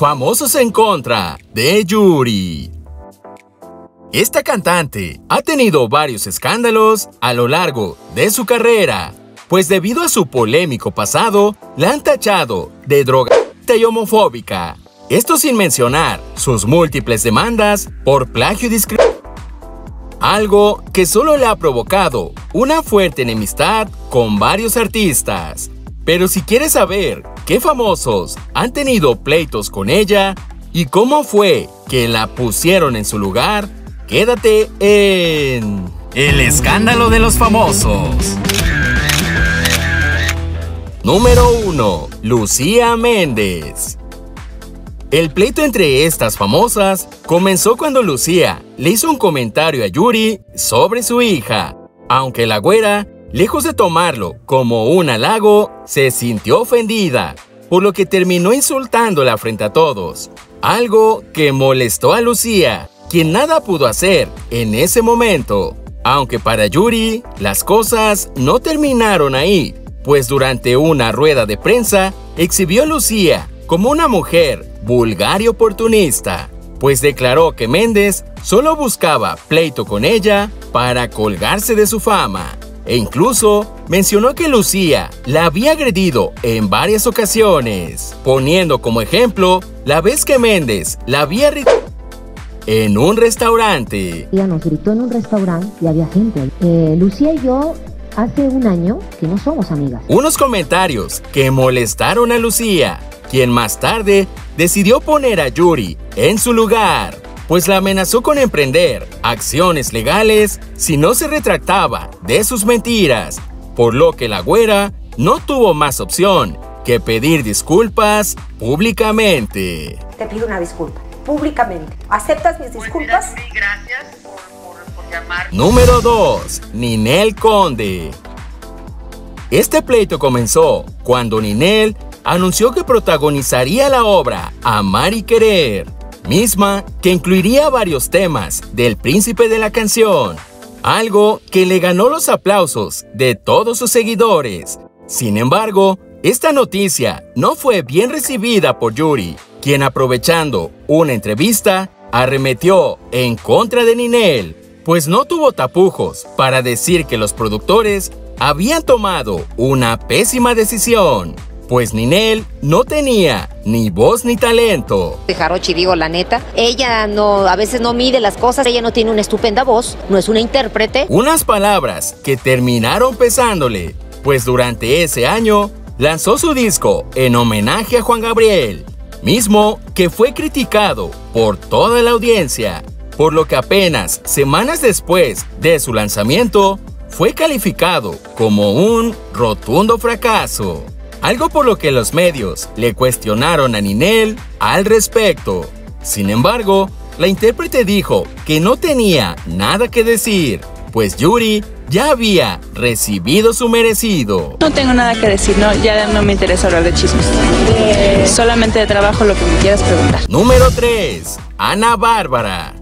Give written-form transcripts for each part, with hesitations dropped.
Famosos en contra de Yuri. Esta cantante ha tenido varios escándalos a lo largo de su carrera, pues debido a su polémico pasado, la han tachado de drogadicta y homofóbica. Esto sin mencionar sus múltiples demandas por plagio y discriminación. Algo que solo le ha provocado una fuerte enemistad con varios artistas. Pero si quieres saber qué famosos han tenido pleitos con ella y cómo fue que la pusieron en su lugar, quédate en El Escándalo de los Famosos. Número 1. Lucía Méndez. El pleito entre estas famosas comenzó cuando Lucía le hizo un comentario a Yuri sobre su hija, aunque la güera, lejos de tomarlo como un halago, se sintió ofendida, por lo que terminó insultándola frente a todos, algo que molestó a Lucía, quien nada pudo hacer en ese momento. Aunque para Yuri, las cosas no terminaron ahí, pues durante una rueda de prensa exhibió a Lucía como una mujer vulgar y oportunista, pues declaró que Méndez solo buscaba pleito con ella para colgarse de su fama, e incluso mencionó que Lucía la había agredido en varias ocasiones, poniendo como ejemplo la vez que Méndez la había en un restaurante. Ella nos gritó en un restaurante y había gente ahí. Lucía y yo hace un año que no somos amigas. Unos comentarios que molestaron a Lucía, quien más tarde decidió poner a Yuri en su lugar, pues la amenazó con emprender acciones legales si no se retractaba de sus mentiras, por lo que la güera no tuvo más opción que pedir disculpas públicamente. Te pido una disculpa, públicamente. ¿Aceptas mis disculpas? Pues mira, gracias por llamar. Número 2. Ninel Conde. Este pleito comenzó cuando Ninel anunció que protagonizaría la obra Amar y Querer, misma que incluiría varios temas del príncipe de la canción, algo que le ganó los aplausos de todos sus seguidores. Sin embargo, esta noticia no fue bien recibida por Yuri, quien aprovechando una entrevista, arremetió en contra de Ninel, pues no tuvo tapujos para decir que los productores habían tomado una pésima decisión, pues Ninel no tenía ni voz ni talento. De Jarochi, digo la neta, ella a veces no mide las cosas, ella no tiene una estupenda voz, no es una intérprete. Unas palabras que terminaron pesándole, pues durante ese año lanzó su disco en homenaje a Juan Gabriel, mismo que fue criticado por toda la audiencia, por lo que apenas semanas después de su lanzamiento fue calificado como un rotundo fracaso. Algo por lo que los medios le cuestionaron a Ninel al respecto. Sin embargo, la intérprete dijo que no tenía nada que decir, pues Yuri ya había recibido su merecido. No tengo nada que decir, ya no me interesa hablar de chismes. Solamente de trabajo, lo que me quieras preguntar. Número 3. Ana Bárbara.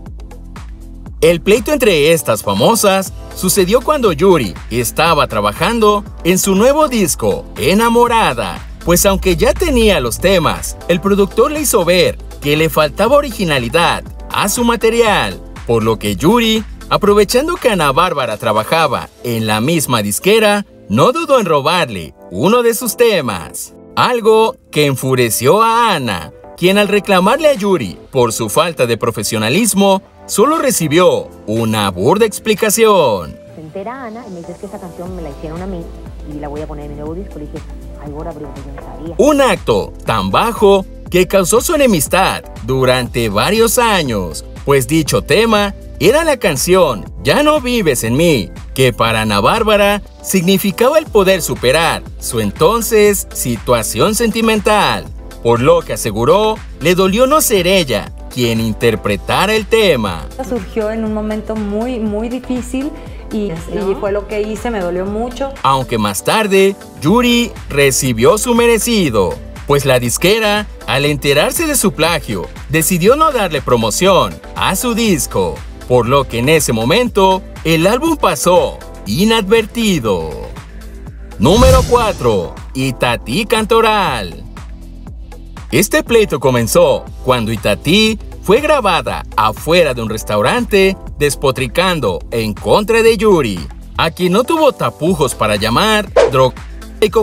El pleito entre estas famosas sucedió cuando Yuri estaba trabajando en su nuevo disco, Enamorada, pues aunque ya tenía los temas, el productor le hizo ver que le faltaba originalidad a su material, por lo que Yuri, aprovechando que Ana Bárbara trabajaba en la misma disquera, no dudó en robarle uno de sus temas, algo que enfureció a Ana, quien al reclamarle a Yuri por su falta de profesionalismo, solo recibió una burda explicación. Se entera Ana y me dice que esa canción me la hicieron a mí y la voy a poner en mi nuevo disco. Le dije, ay, ahora yo no sabía. Un acto tan bajo que causó su enemistad durante varios años, pues dicho tema era la canción Ya no vives en mí, que para Ana Bárbara significaba el poder superar su entonces situación sentimental, por lo que aseguró le dolió no ser ella quien interpretara el tema. Surgió en un momento muy difícil y fue lo que hice, me dolió mucho. Aunque más tarde, Yuri recibió su merecido, pues la disquera, al enterarse de su plagio, decidió no darle promoción a su disco, por lo que en ese momento, el álbum pasó inadvertido. Número 4. Itatí Cantoral. Este pleito comenzó cuando Itatí fue grabada afuera de un restaurante despotricando en contra de Yuri, a quien no tuvo tapujos para llamar drogadicto.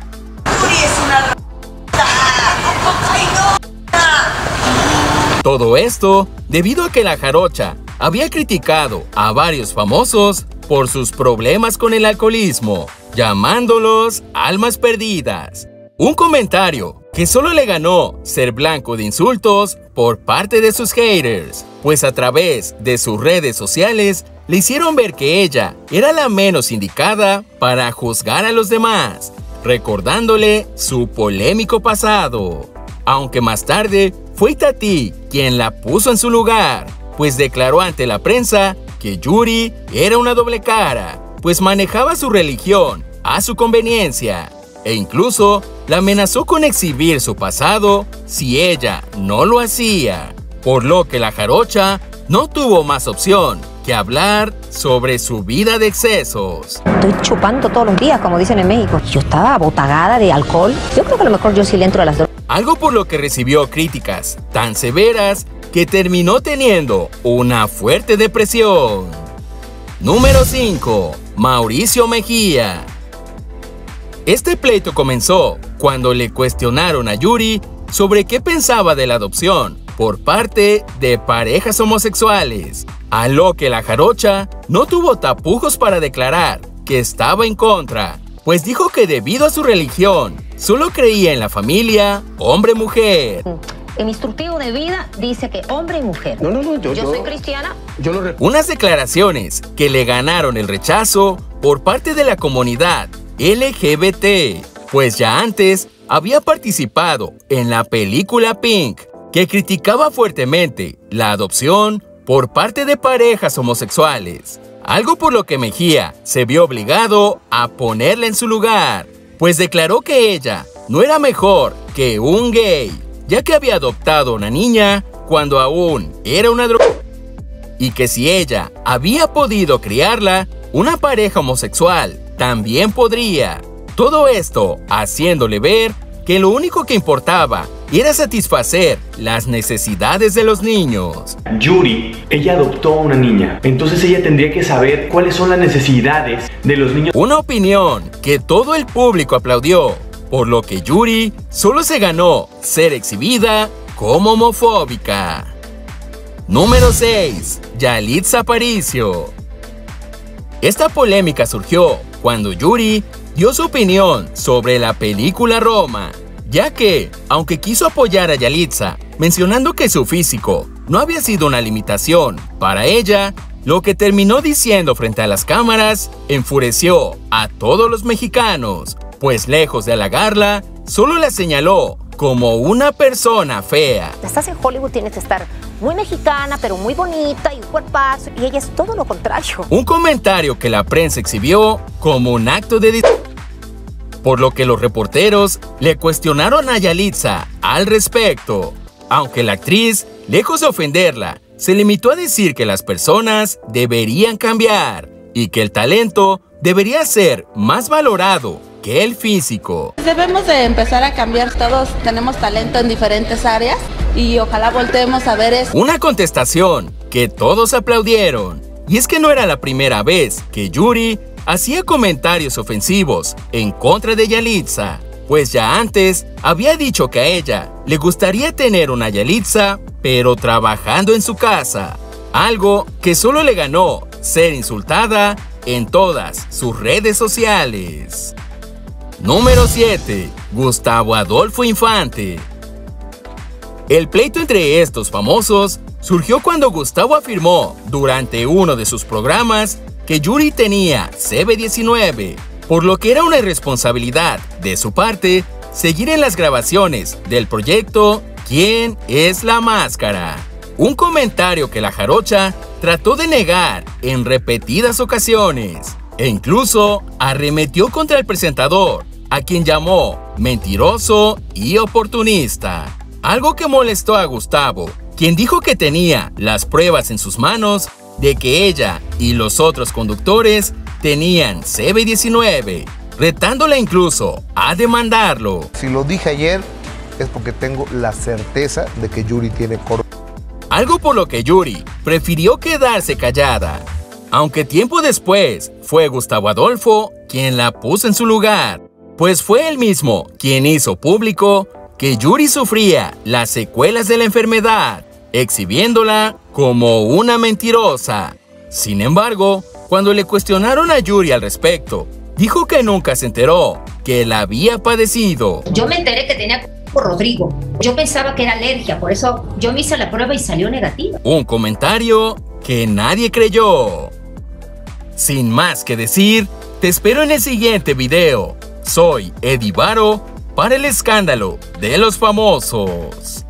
Todo esto debido a que la jarocha había criticado a varios famosos por sus problemas con el alcoholismo, llamándolos almas perdidas. Un comentario que solo le ganó ser blanco de insultos por parte de sus haters, pues a través de sus redes sociales le hicieron ver que ella era la menos indicada para juzgar a los demás, recordándole su polémico pasado. Aunque más tarde fue Itatí quien la puso en su lugar, pues declaró ante la prensa que Yuri era una doble cara, pues manejaba su religión a su conveniencia, e incluso la amenazó con exhibir su pasado si ella no lo hacía, por lo que la jarocha no tuvo más opción que hablar sobre su vida de excesos. Estoy chupando todos los días, como dicen en México. Yo estaba abotagada de alcohol. Yo creo que a lo mejor yo sí le entro a las drogas. Algo por lo que recibió críticas tan severas que terminó teniendo una fuerte depresión. Número 5. Mauricio Mejía. Este pleito comenzó cuando le cuestionaron a Yuri sobre qué pensaba de la adopción por parte de parejas homosexuales, a lo que la jarocha no tuvo tapujos para declarar que estaba en contra, pues dijo que debido a su religión solo creía en la familia hombre-mujer. En mi instructivo de vida dice que hombre y mujer. Yo soy cristiana. Unas declaraciones que le ganaron el rechazo por parte de la comunidad LGBT, pues ya antes había participado en la película Pink, que criticaba fuertemente la adopción por parte de parejas homosexuales, algo por lo que Mejía se vio obligado a ponerla en su lugar, pues declaró que ella no era mejor que un gay, ya que había adoptado a una niña cuando aún era una y que si ella había podido criarla, una pareja homosexual también podría. Todo esto haciéndole ver que lo único que importaba era satisfacer las necesidades de los niños. Yuri, ella adoptó a una niña, entonces ella tendría que saber cuáles son las necesidades de los niños. Una opinión que todo el público aplaudió, por lo que Yuri solo se ganó ser exhibida como homofóbica. Número 6. Yalitza Aparicio. Esta polémica surgió cuando Yuri dio su opinión sobre la película Roma, ya que, aunque quiso apoyar a Yalitza, mencionando que su físico no había sido una limitación para ella, lo que terminó diciendo frente a las cámaras enfureció a todos los mexicanos, pues lejos de halagarla, solo la señaló como una persona fea. Estás en Hollywood, tienes que estar muy mexicana, pero muy bonita y un cuerpazo, y ella es todo lo contrario. Un comentario que la prensa exhibió como un acto de por lo que los reporteros le cuestionaron a Yalitza al respecto, aunque la actriz, lejos de ofenderla, se limitó a decir que las personas deberían cambiar y que el talento debería ser más valorado que el físico. Debemos de empezar a cambiar, todos tenemos talento en diferentes áreas y ojalá volteemos a ver eso. Una contestación que todos aplaudieron, y es que no era la primera vez que Yuri hacía comentarios ofensivos en contra de Yalitza, pues ya antes había dicho que a ella le gustaría tener una Yalitza, pero trabajando en su casa, algo que solo le ganó ser insultada en todas sus redes sociales. Número 7. Gustavo Adolfo Infante. El pleito entre estos famosos surgió cuando Gustavo afirmó durante uno de sus programas que Yuri tenía CB19, por lo que era una irresponsabilidad de su parte seguir en las grabaciones del proyecto ¿Quién es la máscara? Un comentario que la jarocha trató de negar en repetidas ocasiones e incluso arremetió contra el presentador, a quien llamó mentiroso y oportunista, algo que molestó a Gustavo, quien dijo que tenía las pruebas en sus manos de que ella y los otros conductores tenían CB19, retándola incluso a demandarlo. Si lo dije ayer, es porque tengo la certeza de que Yuri tiene coronavirus. Algo por lo que Yuri prefirió quedarse callada, aunque tiempo después fue Gustavo Adolfo quien la puso en su lugar, pues fue él mismo quien hizo público que Yuri sufría las secuelas de la enfermedad, exhibiéndola como una mentirosa. Sin embargo, cuando le cuestionaron a Yuri al respecto, dijo que nunca se enteró que la había padecido. Yo me enteré que tenía por Rodrigo. Yo pensaba que era alergia, por eso yo me hice la prueba y salió negativa. Un comentario que nadie creyó. Sin más que decir, te espero en el siguiente video. Soy Eddie Varo para El Escándalo de los Famosos.